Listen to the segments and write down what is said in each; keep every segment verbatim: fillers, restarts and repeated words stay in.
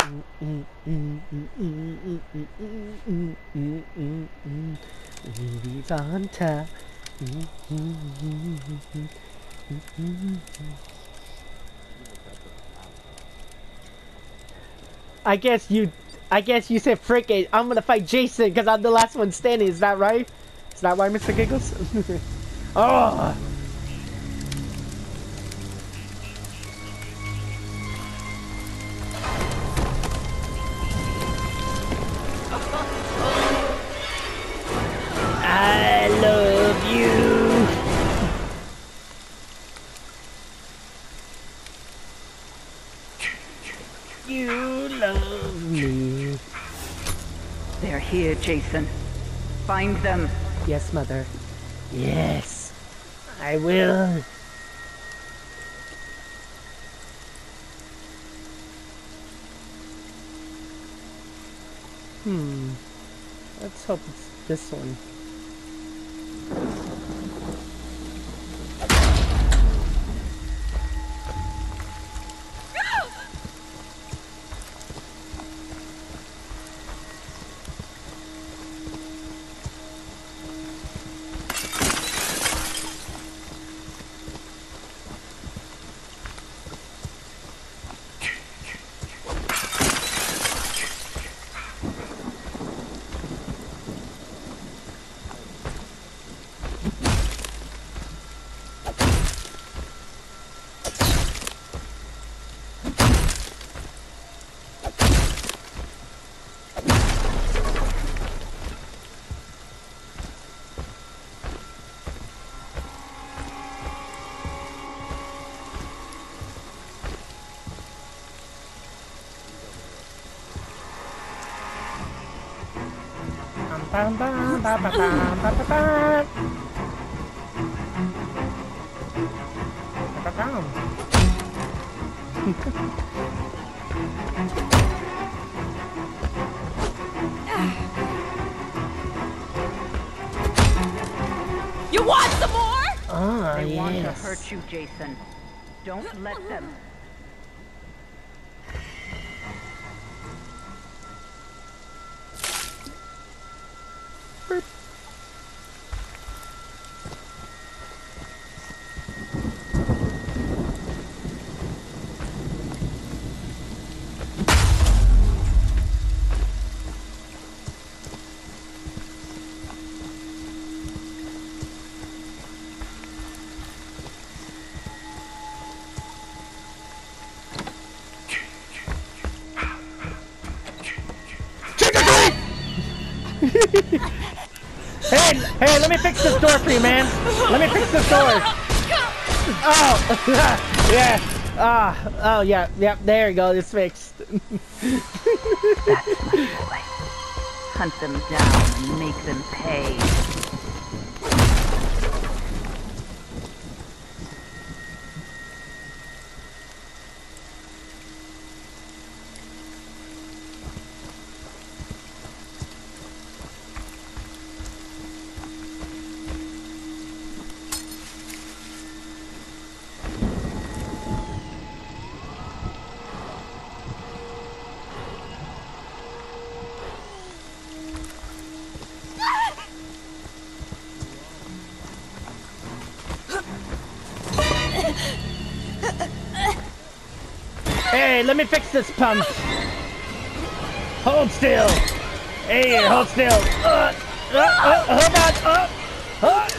I guess you, I guess you said frick it. I'm gonna fight Jason because I'm the last one standing. Is that right? Is that right, Mister Giggles? Oh. I love you. You love me. They're here, Jason. Find them. Yes, Mother. Yes, I will. Hmm. Let's hope it's this one. Bam, bam, bam, bam, bam, bam, bam. Bam, bam. You want some more? Ah, They yes. want to hurt you, Jason. Don't let them. Hey, hey, let me fix this door for you, man. Let me fix this door. Oh, yeah. Ah, oh, yeah, yeah. There you go. It's fixed. That's my boy. Hunt them down and make them pay. Hey, let me fix this pump. Hold still. Hey, hold still. Uh, uh, uh, hold on. Uh, uh,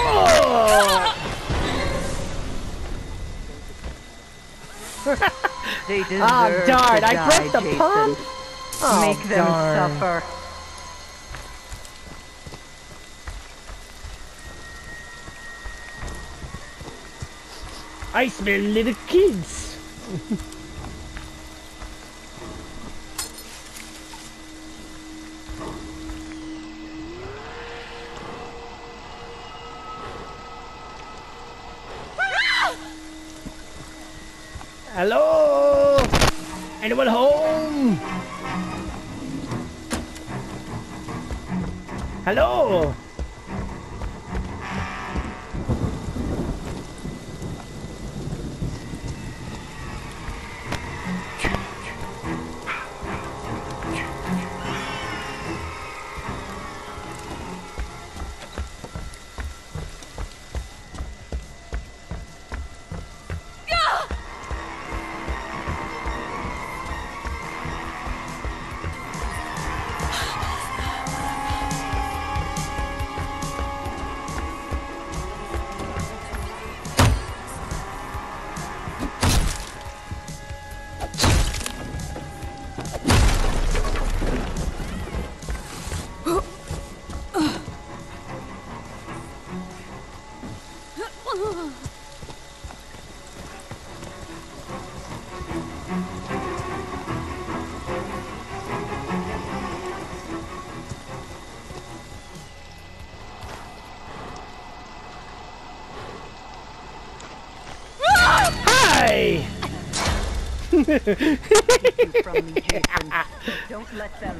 oh. They deserve Oh, darn, to I die, broke the Jason. pump. Oh, Make them darn. suffer. I smell little kids. Hello? Anyone home? Hello? you from me, Jason. Don't let them.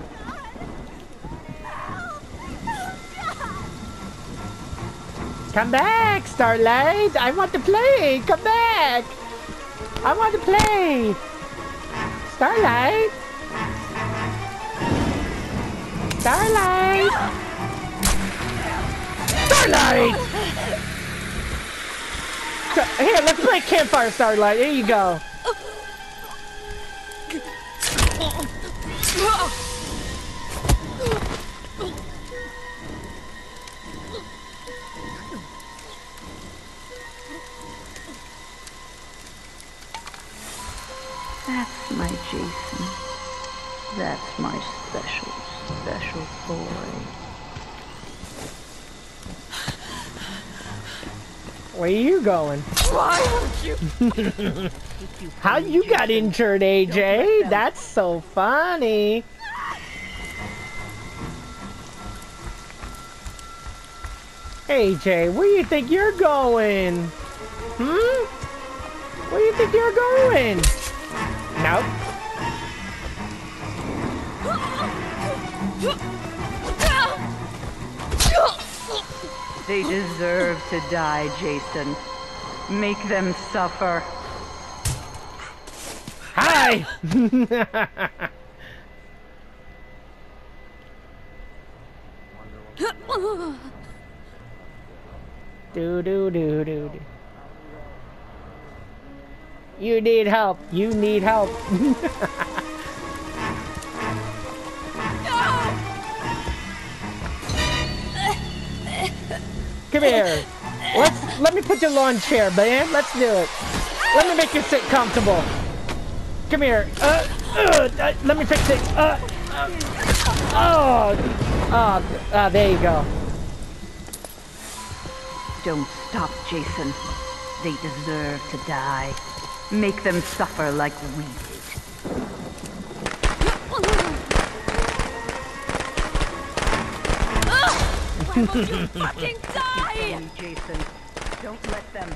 Come back, Starlight! I want to play! Come back! I want to play! Starlight! Starlight! Starlight! Sta- Here, let's play Campfire, Starlight. Here you go. That's my Jason. That's my special, special boy. Where you going? Why won't you? You How from me, you got Jason. injured, A Don't J? let them. That's so funny. A J, where you think you're going? Hmm? Where you think you're going? Nope. They deserve to die, Jason. Make them suffer. Hi! do do do do do. You need help. You need help. Come here. Let's let me put your lawn chair, man. Let's do it. Let me make you sit comfortable. Come here. Uh, uh, uh, let me fix it. Uh, uh, oh, oh, uh, there you go. Don't stop, Jason. They deserve to die. Make them suffer like we did. Why won't you fucking die? From me, Jason. Don't let them.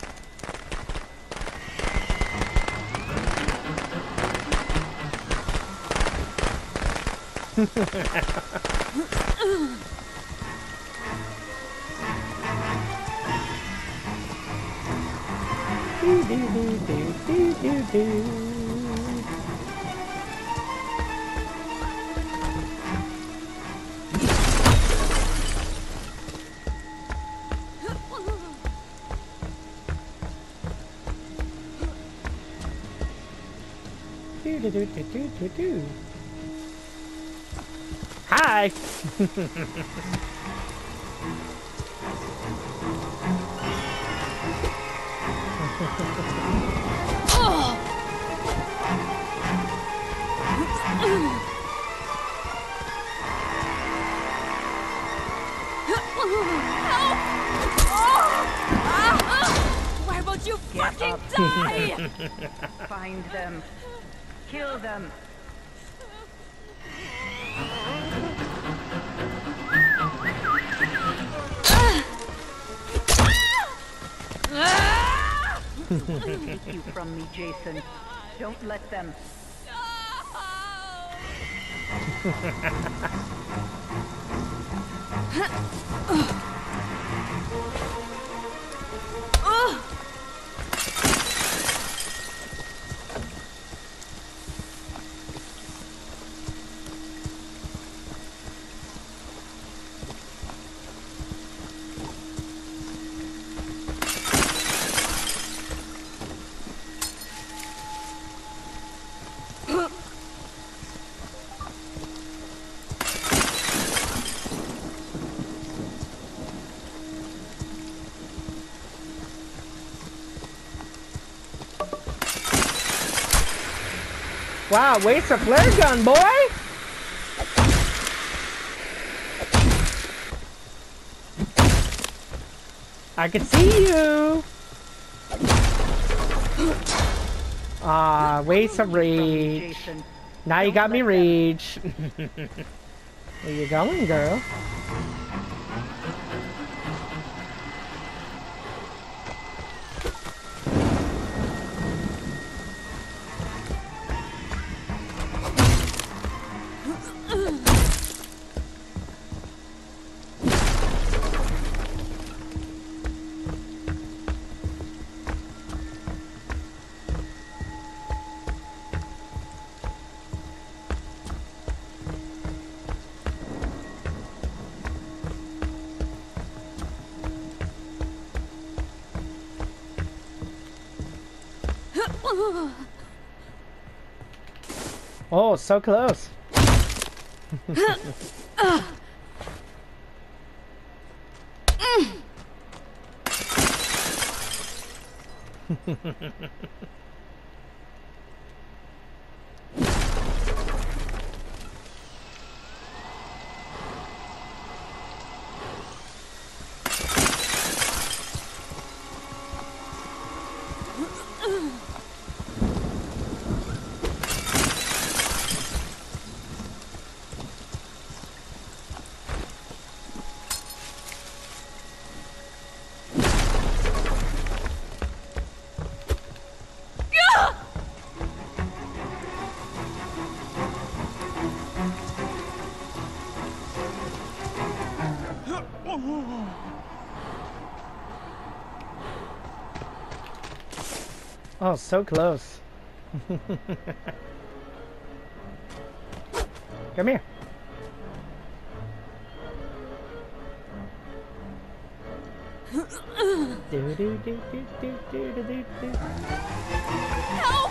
Do, do, do, do, do, do, do. Do, do, do, do, do, do, do. Hi! Why won't you Get fucking up. die? Find them. Kill them. Take you from me, Jason. Don't let them. Wow, waste a flare gun, boy! I can see you! Ah, waste of reach. Jason. Now you Don't got me let them. reach. Where you going, girl? Oh, so close. Oh, so close. Come here. do, do, do, do, do, do, do, do. Help!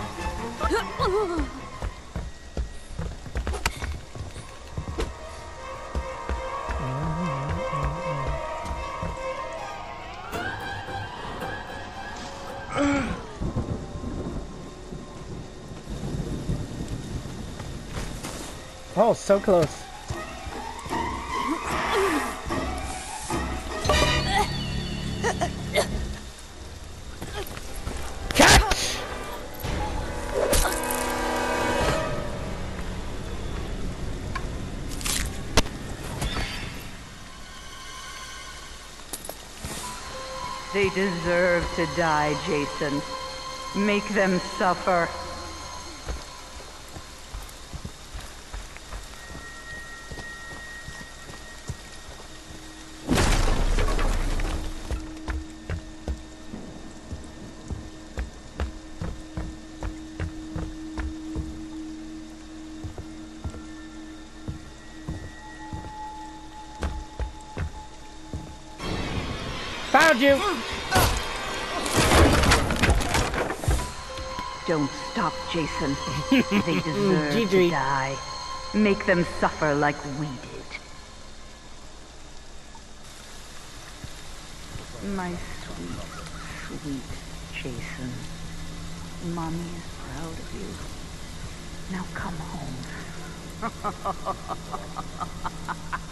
Oh, so close. Catch! They deserve to die, Jason. Make them suffer. Found you! Don't stop, Jason. They deserve G G. to die. Make them suffer like we did. My sweet, sweet Jason. Mommy is proud of you. Now come home.